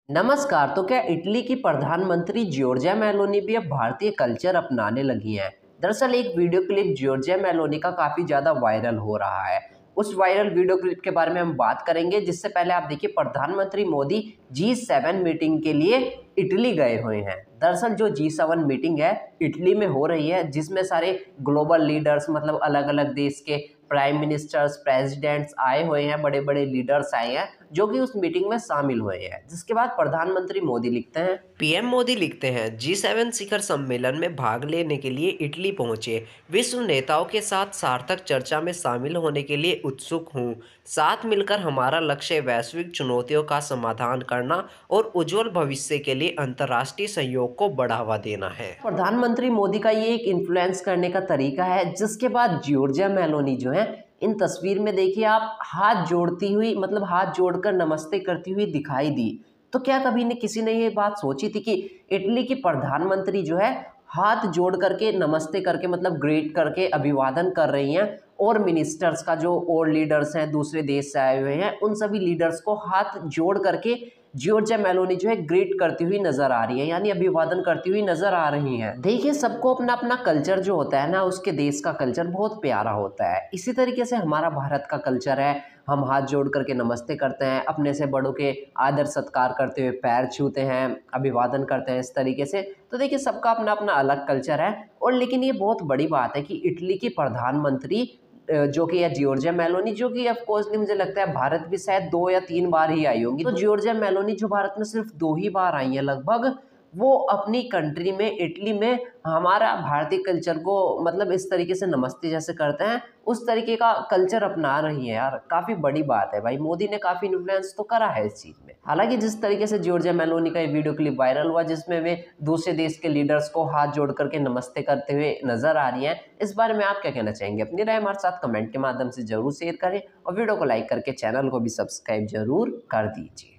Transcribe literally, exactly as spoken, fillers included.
नमस्कार। तो क्या इटली की प्रधानमंत्री जॉर्जिया मेलोनी भी अब भारतीय कल्चर अपनाने लगी हैं? दरअसल एक वीडियो क्लिप जॉर्जिया मेलोनी का काफी ज्यादा वायरल हो रहा है। उस वायरल वीडियो क्लिप के बारे में हम बात करेंगे, जिससे पहले आप देखिए प्रधानमंत्री मोदी जी सेवन मीटिंग के लिए इटली गए हुए हैं। दरअसल जो जी सेवन मीटिंग है इटली में हो रही है, जिसमें सारे ग्लोबल लीडर्स मतलब अलग अलग देश के प्राइम मिनिस्टर्स, प्रेसिडेंट्स आए हुए हैं, बड़े बड़े लीडर्स आए हैं जो कि उस मीटिंग में शामिल हुए हैं। जिसके बाद प्रधानमंत्री मोदी लिखते हैं, पीएम मोदी लिखते हैं, जी सेवन शिखर सम्मेलन में भाग लेने के लिए इटली पहुंचे। विश्व नेताओं के साथ सार्थक चर्चा में शामिल होने के लिए उत्सुक हूं। साथ मिलकर हमारा लक्ष्य वैश्विक चुनौतियों का समाधान करना और उज्जवल भविष्य के लिए अंतर्राष्ट्रीय सहयोग को बढ़ावा देना है। प्रधानमंत्री मोदी का ये एक इन्फ्लुएंस करने का तरीका है। जिसके बाद जॉर्जिया मेलोनी जो है, इन तस्वीर में देखिए आप, हाथ जोड़ती हुई मतलब हाथ जोड़कर नमस्ते करती हुई दिखाई दी। तो क्या कभी ने किसी ने ये बात सोची थी कि इटली की प्रधानमंत्री जो है हाथ जोड़ करके नमस्ते करके मतलब ग्रेट करके अभिवादन कर रही हैं, और मिनिस्टर्स का जो और लीडर्स हैं दूसरे देश से आए हुए हैं उन सभी लीडर्स को हाथ जोड़ करके जॉर्जिया मेलोनी जो है ग्रीट करती हुई नजर आ रही है, यानी अभिवादन करती हुई नजर आ रही हैं। देखिए सबको अपना अपना कल्चर जो होता है ना, उसके देश का कल्चर बहुत प्यारा होता है। इसी तरीके से हमारा भारत का कल्चर है, हम हाथ जोड़ करके नमस्ते करते हैं, अपने से बड़ों के आदर सत्कार करते हुए पैर छूते हैं, अभिवादन करते हैं इस तरीके से। तो देखिए सबका अपना अपना अलग कल्चर है। और लेकिन ये बहुत बड़ी बात है कि इटली की प्रधानमंत्री जो कि या जॉर्जिया मेलोनी, जो कि ऑफ कोर्सली मुझे लगता है भारत भी शायद दो या तीन बार ही आई होंगी। तो जॉर्जिया मेलोनी जो भारत में सिर्फ दो ही बार आई है लगभग, वो अपनी कंट्री में इटली में हमारा भारतीय कल्चर को मतलब इस तरीके से नमस्ते जैसे करते हैं उस तरीके का कल्चर अपना रही है। यार काफी बड़ी बात है भाई, मोदी ने काफी इन्फ्लुएंस तो करा है इस चीज में। हालांकि जिस तरीके से जॉर्जिया मेलोनी का ये वीडियो क्लिप वायरल हुआ, जिसमें वे दूसरे देश के लीडर्स को हाथ जोड़ करके नमस्ते करते हुए नजर आ रही हैं, इस बारे में आप क्या कहना चाहेंगे? अपनी राय हमारे साथ कमेंट के माध्यम से जरूर शेयर करें और वीडियो को लाइक करके चैनल को भी सब्सक्राइब जरूर कर दीजिए।